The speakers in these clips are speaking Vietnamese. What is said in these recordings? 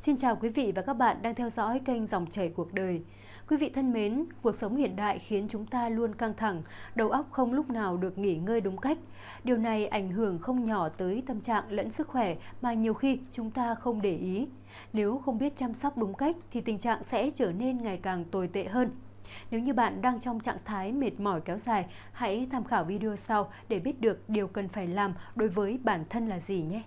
Xin chào quý vị và các bạn đang theo dõi kênh Dòng chảy cuộc đời. Quý vị thân mến, cuộc sống hiện đại khiến chúng ta luôn căng thẳng, đầu óc không lúc nào được nghỉ ngơi đúng cách. Điều này ảnh hưởng không nhỏ tới tâm trạng lẫn sức khỏe mà nhiều khi chúng ta không để ý. Nếu không biết chăm sóc đúng cách thì tình trạng sẽ trở nên ngày càng tồi tệ hơn. Nếu như bạn đang trong trạng thái mệt mỏi kéo dài, hãy tham khảo video sau để biết được điều cần phải làm đối với bản thân là gì nhé.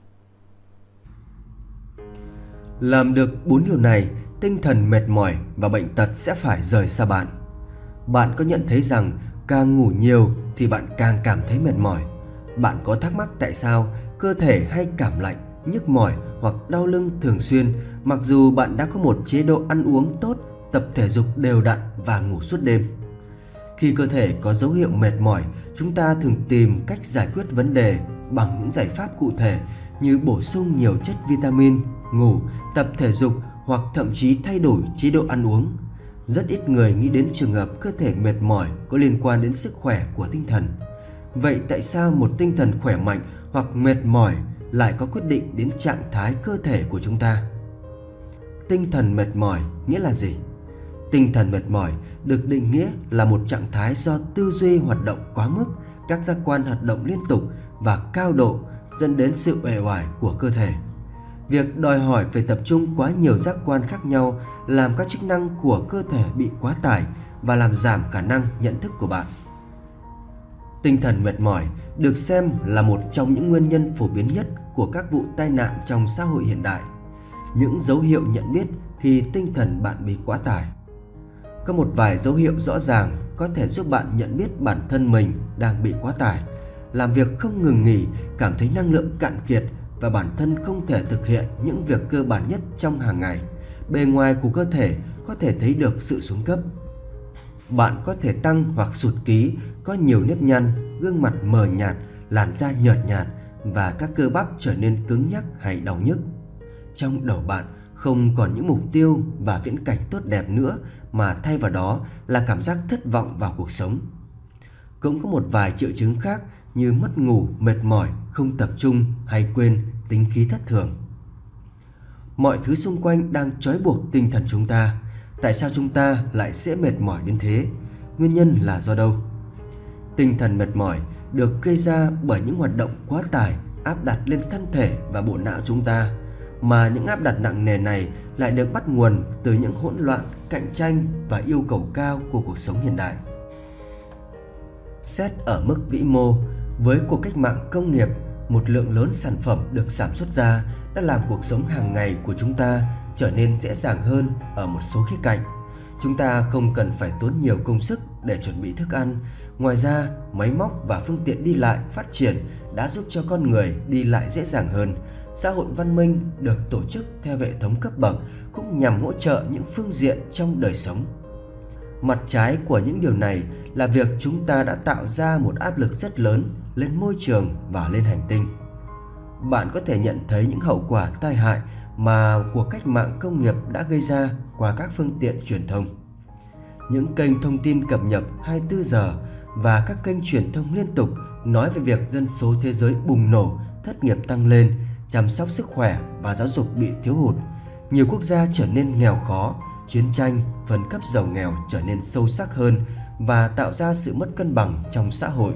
Làm được 4 điều này, tinh thần mệt mỏi và bệnh tật sẽ phải rời xa bạn. Bạn có nhận thấy rằng càng ngủ nhiều thì bạn càng cảm thấy mệt mỏi? Bạn có thắc mắc tại sao cơ thể hay cảm lạnh, nhức mỏi hoặc đau lưng thường xuyên mặc dù bạn đã có một chế độ ăn uống tốt, tập thể dục đều đặn và ngủ suốt đêm? Khi cơ thể có dấu hiệu mệt mỏi, chúng ta thường tìm cách giải quyết vấn đề bằng những giải pháp cụ thể như bổ sung nhiều chất vitamin, ngủ, tập thể dục hoặc thậm chí thay đổi chế độ ăn uống. Rất ít người nghĩ đến trường hợp cơ thể mệt mỏi có liên quan đến sức khỏe của tinh thần. Vậy tại sao một tinh thần khỏe mạnh hoặc mệt mỏi lại có quyết định đến trạng thái cơ thể của chúng ta? Tinh thần mệt mỏi nghĩa là gì? Tinh thần mệt mỏi được định nghĩa là một trạng thái do tư duy hoạt động quá mức, các giác quan hoạt động liên tục và cao độ dẫn đến sự uể oải của cơ thể. Việc đòi hỏi phải tập trung quá nhiều giác quan khác nhau làm các chức năng của cơ thể bị quá tải và làm giảm khả năng nhận thức của bạn. Tinh thần mệt mỏi được xem là một trong những nguyên nhân phổ biến nhất của các vụ tai nạn trong xã hội hiện đại. Những dấu hiệu nhận biết khi tinh thần bạn bị quá tải. Có một vài dấu hiệu rõ ràng có thể giúp bạn nhận biết bản thân mình đang bị quá tải. Làm việc không ngừng nghỉ, cảm thấy năng lượng cạn kiệt và bản thân không thể thực hiện những việc cơ bản nhất trong hàng ngày. Bề ngoài của cơ thể có thể thấy được sự xuống cấp. Bạn có thể tăng hoặc sụt ký, có nhiều nếp nhăn, gương mặt mờ nhạt, làn da nhợt nhạt và các cơ bắp trở nên cứng nhắc hay đau nhức. Trong đầu bạn không còn những mục tiêu và viễn cảnh tốt đẹp nữa mà thay vào đó là cảm giác thất vọng vào cuộc sống. Cũng có một vài triệu chứng khác như mất ngủ, mệt mỏi, không tập trung hay quên, tính khí thất thường. Mọi thứ xung quanh đang trói buộc tinh thần chúng ta. Tại sao chúng ta lại dễ mệt mỏi đến thế? Nguyên nhân là do đâu? Tinh thần mệt mỏi được gây ra bởi những hoạt động quá tải áp đặt lên thân thể và bộ não chúng ta, mà những áp đặt nặng nề này lại được bắt nguồn từ những hỗn loạn, cạnh tranh và yêu cầu cao của cuộc sống hiện đại. Xét ở mức vĩ mô, với cuộc cách mạng công nghiệp, một lượng lớn sản phẩm được sản xuất ra đã làm cuộc sống hàng ngày của chúng ta trở nên dễ dàng hơn ở một số khía cạnh. Chúng ta không cần phải tốn nhiều công sức để chuẩn bị thức ăn. Ngoài ra, máy móc và phương tiện đi lại phát triển đã giúp cho con người đi lại dễ dàng hơn. Xã hội văn minh được tổ chức theo hệ thống cấp bậc cũng nhằm hỗ trợ những phương diện trong đời sống. Mặt trái của những điều này là việc chúng ta đã tạo ra một áp lực rất lớn lên môi trường và lên hành tinh. Bạn có thể nhận thấy những hậu quả tai hại mà cuộc cách mạng công nghiệp đã gây ra qua các phương tiện truyền thông. Những kênh thông tin cập nhật 24 giờ và các kênh truyền thông liên tục nói về việc dân số thế giới bùng nổ, thất nghiệp tăng lên, chăm sóc sức khỏe và giáo dục bị thiếu hụt. Nhiều quốc gia trở nên nghèo khó, chiến tranh, phân cấp giàu nghèo trở nên sâu sắc hơn và tạo ra sự mất cân bằng trong xã hội.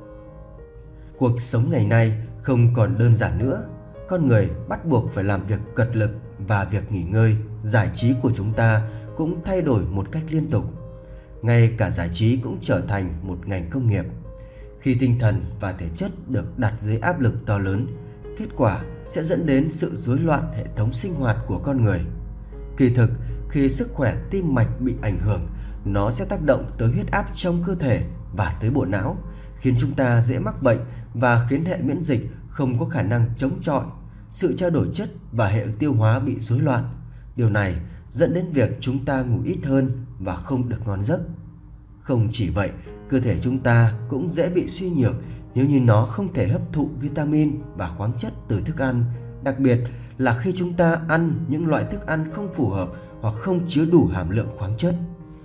Cuộc sống ngày nay không còn đơn giản nữa. Con người bắt buộc phải làm việc cật lực và việc nghỉ ngơi, giải trí của chúng ta cũng thay đổi một cách liên tục. Ngay cả giải trí cũng trở thành một ngành công nghiệp. Khi tinh thần và thể chất được đặt dưới áp lực to lớn, kết quả sẽ dẫn đến sự rối loạn hệ thống sinh hoạt của con người. Kỳ thực, khi sức khỏe tim mạch bị ảnh hưởng, nó sẽ tác động tới huyết áp trong cơ thể và tới bộ não, khiến chúng ta dễ mắc bệnh và khiến hệ miễn dịch không có khả năng chống chọi. Sự trao đổi chất và hệ tiêu hóa bị rối loạn. Điều này dẫn đến việc chúng ta ngủ ít hơn và không được ngon giấc. Không chỉ vậy, cơ thể chúng ta cũng dễ bị suy nhược nếu như nó không thể hấp thụ vitamin và khoáng chất từ thức ăn, đặc biệt là khi chúng ta ăn những loại thức ăn không phù hợp hoặc không chứa đủ hàm lượng khoáng chất.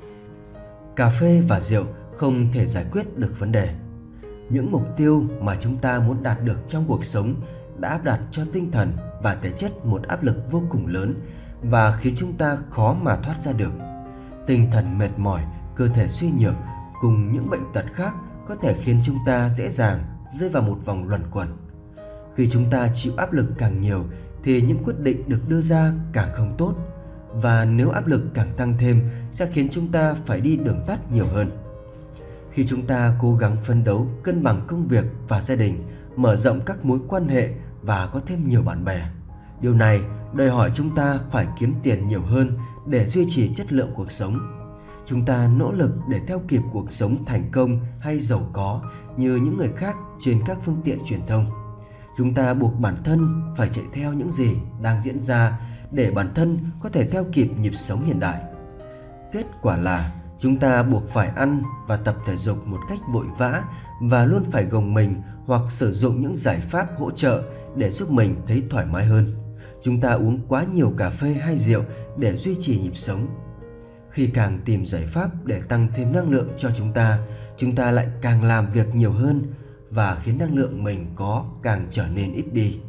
Cà phê và rượu không thể giải quyết được vấn đề. Những mục tiêu mà chúng ta muốn đạt được trong cuộc sống đã áp đặt cho tinh thần và thể chất một áp lực vô cùng lớn, và khiến chúng ta khó mà thoát ra được. Tinh thần mệt mỏi, cơ thể suy nhược cùng những bệnh tật khác có thể khiến chúng ta dễ dàng rơi vào một vòng luẩn quẩn. Khi chúng ta chịu áp lực càng nhiều thì những quyết định được đưa ra càng không tốt, và nếu áp lực càng tăng thêm sẽ khiến chúng ta phải đi đường tắt nhiều hơn. Khi chúng ta cố gắng phấn đấu, cân bằng công việc và gia đình, mở rộng các mối quan hệ và có thêm nhiều bạn bè, điều này đòi hỏi chúng ta phải kiếm tiền nhiều hơn để duy trì chất lượng cuộc sống. Chúng ta nỗ lực để theo kịp cuộc sống thành công hay giàu có như những người khác trên các phương tiện truyền thông. Chúng ta buộc bản thân phải chạy theo những gì đang diễn ra để bản thân có thể theo kịp nhịp sống hiện đại. Kết quả là chúng ta buộc phải ăn và tập thể dục một cách vội vã và luôn phải gồng mình hoặc sử dụng những giải pháp hỗ trợ để giúp mình thấy thoải mái hơn. Chúng ta uống quá nhiều cà phê hay rượu để duy trì nhịp sống. Khi càng tìm giải pháp để tăng thêm năng lượng cho chúng ta lại càng làm việc nhiều hơn và khiến năng lượng mình có càng trở nên ít đi.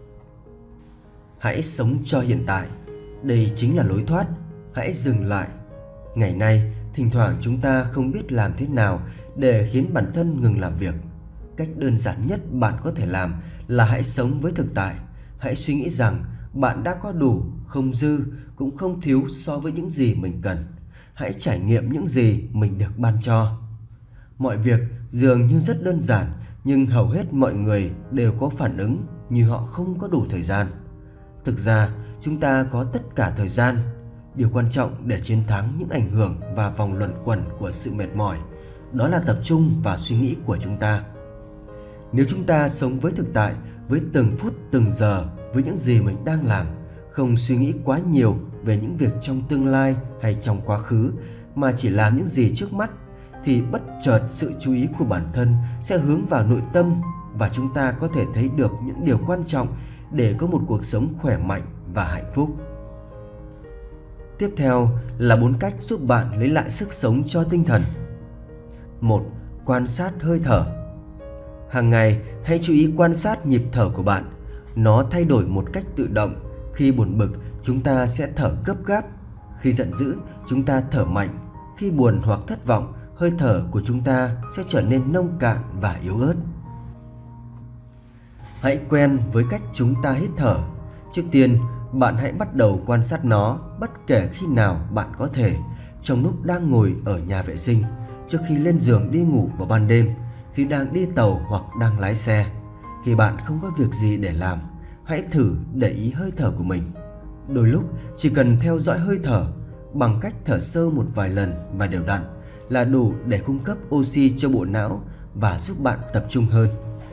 Hãy sống cho hiện tại. Đây chính là lối thoát. Hãy dừng lại. Ngày nay, thỉnh thoảng chúng ta không biết làm thế nào để khiến bản thân ngừng làm việc. Cách đơn giản nhất bạn có thể làm là hãy sống với thực tại. Hãy suy nghĩ rằng bạn đã có đủ, không dư, cũng không thiếu so với những gì mình cần. Hãy trải nghiệm những gì mình được ban cho. Mọi việc dường như rất đơn giản, nhưng hầu hết mọi người đều có phản ứng như họ không có đủ thời gian. Thực ra, chúng ta có tất cả thời gian. Điều quan trọng để chiến thắng những ảnh hưởng và vòng luẩn quẩn của sự mệt mỏi, đó là tập trung vào suy nghĩ của chúng ta. Nếu chúng ta sống với thực tại, với từng phút từng giờ, với những gì mình đang làm, không suy nghĩ quá nhiều về những việc trong tương lai hay trong quá khứ, mà chỉ làm những gì trước mắt, thì bất chợt sự chú ý của bản thân sẽ hướng vào nội tâm và chúng ta có thể thấy được những điều quan trọng để có một cuộc sống khỏe mạnh và hạnh phúc. Tiếp theo là 4 cách giúp bạn lấy lại sức sống cho tinh thần. 1. Quan sát hơi thở. Hàng ngày, hãy chú ý quan sát nhịp thở của bạn. Nó thay đổi một cách tự động. Khi buồn bực, chúng ta sẽ thở gấp gáp. Khi giận dữ, chúng ta thở mạnh. Khi buồn hoặc thất vọng, hơi thở của chúng ta sẽ trở nên nông cạn và yếu ớt. Hãy quen với cách chúng ta hít thở. Trước tiên, bạn hãy bắt đầu quan sát nó bất kể khi nào bạn có thể, trong lúc đang ngồi ở nhà vệ sinh, trước khi lên giường đi ngủ vào ban đêm, khi đang đi tàu hoặc đang lái xe. Khi bạn không có việc gì để làm, hãy thử để ý hơi thở của mình. Đôi lúc chỉ cần theo dõi hơi thở bằng cách thở sâu một vài lần và đều đặn là đủ để cung cấp oxy cho bộ não và giúp bạn tập trung hơn.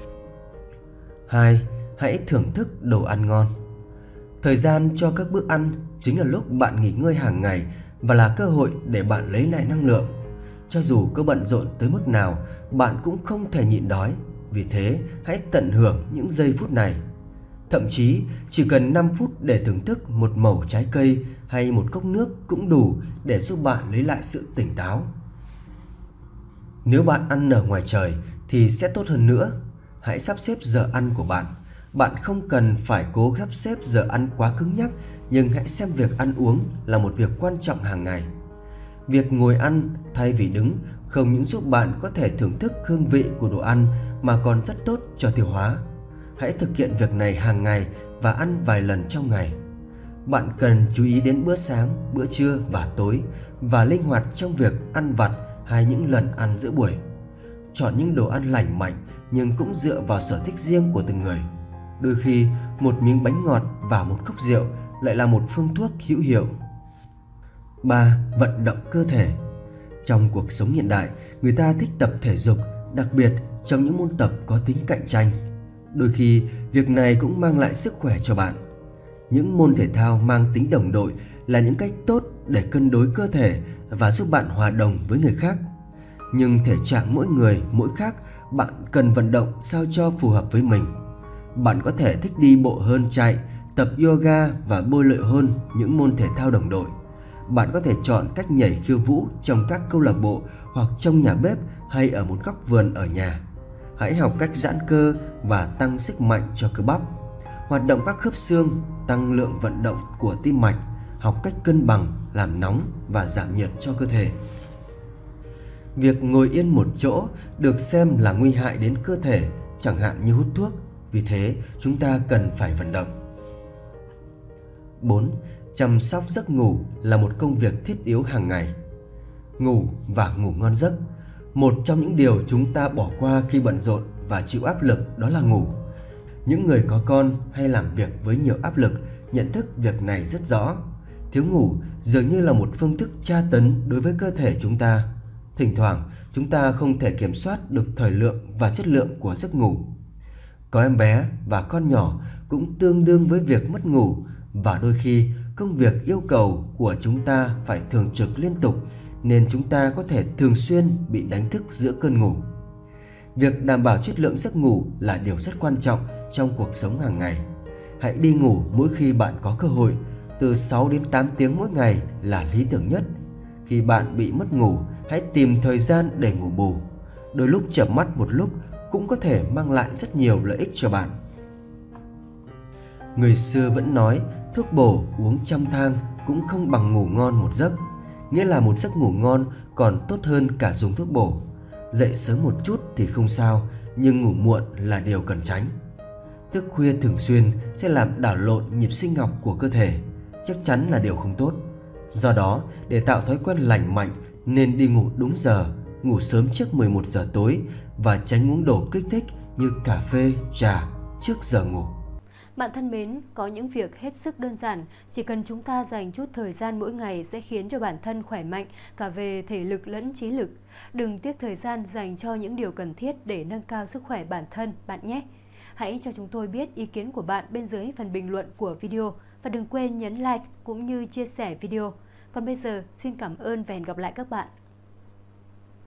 2. Hãy thưởng thức đồ ăn ngon. Thời gian cho các bữa ăn chính là lúc bạn nghỉ ngơi hàng ngày và là cơ hội để bạn lấy lại năng lượng. Cho dù có bận rộn tới mức nào, bạn cũng không thể nhịn đói. Vì thế, hãy tận hưởng những giây phút này. Thậm chí, chỉ cần 5 phút để thưởng thức một mẩu trái cây hay một cốc nước cũng đủ để giúp bạn lấy lại sự tỉnh táo. Nếu bạn ăn ở ngoài trời thì sẽ tốt hơn nữa. Hãy sắp xếp giờ ăn của bạn. Bạn không cần phải cố sắp xếp giờ ăn quá cứng nhắc, nhưng hãy xem việc ăn uống là một việc quan trọng hàng ngày. Việc ngồi ăn thay vì đứng không những giúp bạn có thể thưởng thức hương vị của đồ ăn mà còn rất tốt cho tiêu hóa. Hãy thực hiện việc này hàng ngày và ăn vài lần trong ngày. Bạn cần chú ý đến bữa sáng, bữa trưa và tối và linh hoạt trong việc ăn vặt hay những lần ăn giữa buổi. Chọn những đồ ăn lành mạnh nhưng cũng dựa vào sở thích riêng của từng người. Đôi khi, một miếng bánh ngọt và một cốc rượu lại là một phương thuốc hữu hiệu. 3. Vận động cơ thể. Trong cuộc sống hiện đại, người ta thích tập thể dục, đặc biệt trong những môn tập có tính cạnh tranh. Đôi khi, việc này cũng mang lại sức khỏe cho bạn. Những môn thể thao mang tính đồng đội là những cách tốt để cân đối cơ thể và giúp bạn hòa đồng với người khác. Nhưng thể trạng mỗi người mỗi khác, bạn cần vận động sao cho phù hợp với mình. Bạn có thể thích đi bộ hơn chạy, tập yoga và bơi lội hơn những môn thể thao đồng đội. Bạn có thể chọn cách nhảy khiêu vũ trong các câu lạc bộ hoặc trong nhà bếp hay ở một góc vườn ở nhà. Hãy học cách giãn cơ và tăng sức mạnh cho cơ bắp. Hoạt động các khớp xương, tăng lượng vận động của tim mạch. học cách cân bằng, làm nóng và giảm nhiệt cho cơ thể. Việc ngồi yên một chỗ được xem là nguy hại đến cơ thể, chẳng hạn như hút thuốc, vì thế chúng ta cần phải vận động. 4. Chăm sóc giấc ngủ là một công việc thiết yếu hàng ngày. Ngủ và ngủ ngon giấc. Một trong những điều chúng ta bỏ qua khi bận rộn và chịu áp lực đó là ngủ. Những người có con hay làm việc với nhiều áp lực nhận thức việc này rất rõ. Thiếu ngủ dường như là một phương thức tra tấn đối với cơ thể chúng ta. Thỉnh thoảng chúng ta không thể kiểm soát được thời lượng và chất lượng của giấc ngủ. Có em bé và con nhỏ cũng tương đương với việc mất ngủ, và đôi khi công việc yêu cầu của chúng ta phải thường trực liên tục nên chúng ta có thể thường xuyên bị đánh thức giữa cơn ngủ. Việc đảm bảo chất lượng giấc ngủ là điều rất quan trọng trong cuộc sống hàng ngày. Hãy đi ngủ mỗi khi bạn có cơ hội, từ 6 đến 8 tiếng mỗi ngày là lý tưởng nhất. Khi bạn bị mất ngủ, hãy tìm thời gian để ngủ bù. Đôi lúc chợp mắt một lúc cũng có thể mang lại rất nhiều lợi ích cho bạn. Người xưa vẫn nói thuốc bổ uống trăm thang cũng không bằng ngủ ngon một giấc. Nghĩa là một giấc ngủ ngon còn tốt hơn cả dùng thuốc bổ. Dậy sớm một chút thì không sao, nhưng ngủ muộn là điều cần tránh. Thức khuya thường xuyên sẽ làm đảo lộn nhịp sinh học của cơ thể, chắc chắn là điều không tốt. Do đó, để tạo thói quen lành mạnh nên đi ngủ đúng giờ, ngủ sớm trước 11 giờ tối và tránh uống đồ kích thích như cà phê, trà trước giờ ngủ. Bạn thân mến, có những việc hết sức đơn giản, chỉ cần chúng ta dành chút thời gian mỗi ngày sẽ khiến cho bản thân khỏe mạnh cả về thể lực lẫn trí lực. Đừng tiếc thời gian dành cho những điều cần thiết để nâng cao sức khỏe bản thân bạn nhé. Hãy cho chúng tôi biết ý kiến của bạn bên dưới phần bình luận của video và đừng quên nhấn like cũng như chia sẻ video. Còn bây giờ, xin cảm ơn và hẹn gặp lại các bạn